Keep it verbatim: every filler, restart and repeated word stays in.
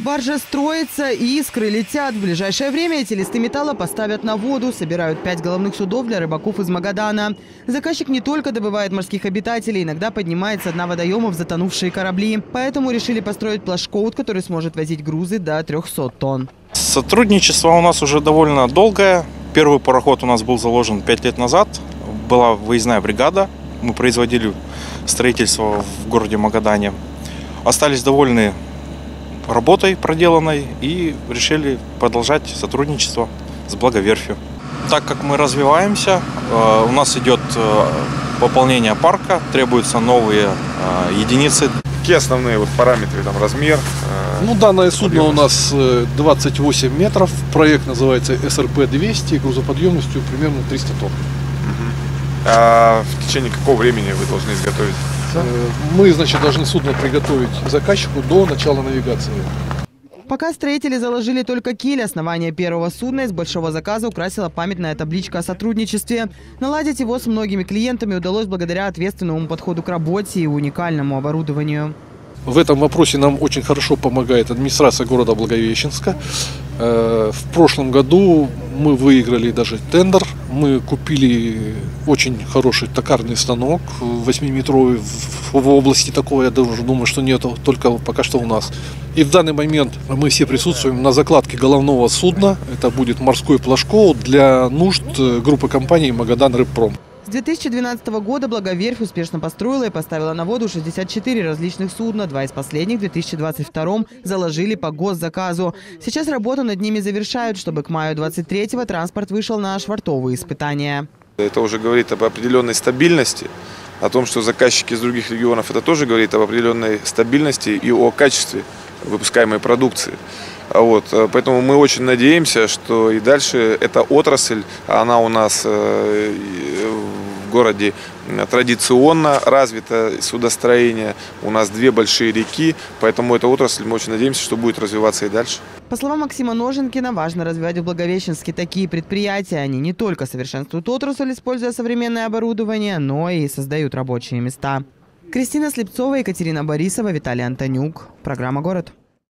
Баржа строится и искры летят. В ближайшее время эти листы металла поставят на воду. Собирают пять головных судов для рыбаков из Магадана. Заказчик не только добывает морских обитателей, иногда поднимает со дна водоемов затонувшие корабли. Поэтому решили построить плажкоут, который сможет возить грузы до трёхсот тонн. Сотрудничество у нас уже довольно долгое. Первый пароход у нас был заложен пять лет назад. Была выездная бригада. Мы производили строительство в городе Магадане. Остались довольны работой проделанной и решили продолжать сотрудничество с Благоверфью. Так как мы развиваемся, у нас идет пополнение парка, требуются новые единицы. Какие основные вот параметры, там размер? Ну, данное судно у нас двадцать восемь метров, проект называется эс эр пэ двести, грузоподъемностью примерно триста тонн. А в течение какого времени вы должны изготовить? Мы, значит, должны судно приготовить заказчику до начала навигации. Пока строители заложили только киль, основание первого судна из большого заказа украсила памятная табличка о сотрудничестве. Наладить его с многими клиентами удалось благодаря ответственному подходу к работе и уникальному оборудованию. В этом вопросе нам очень хорошо помогает администрация города Благовещенска. В прошлом году мы выиграли даже тендер. Мы купили очень хороший токарный станок, восьмиметровый в области такого, я думаю, что нет, только пока что у нас. И в данный момент мы все присутствуем на закладке головного судна. Это будет морской плажкоут для нужд группы компаний «Магадан Рыбпром». С две тысячи двенадцатого года Благоверфь успешно построила и поставила на воду шестьдесят четыре различных судна. Два из последних в две тысячи двадцать втором заложили по госзаказу. Сейчас работу над ними завершают, чтобы к маю двадцать третьего транспорт вышел на швартовые испытания. Это уже говорит об определенной стабильности, о том, что заказчики из других регионов, это тоже говорит об определенной стабильности и о качестве выпускаемой продукции. Вот, поэтому мы очень надеемся, что и дальше эта отрасль, она у нас в городе традиционно развито судостроение. У нас две большие реки, поэтому эта отрасль, мы очень надеемся, что будет развиваться и дальше. По словам Максима Ноженкина, важно развивать в Благовещенске такие предприятия. Они не только совершенствуют отрасль, используя современное оборудование, но и создают рабочие места. Кристина Слепцова, Екатерина Борисова, Виталий Антонюк. Программа «Город».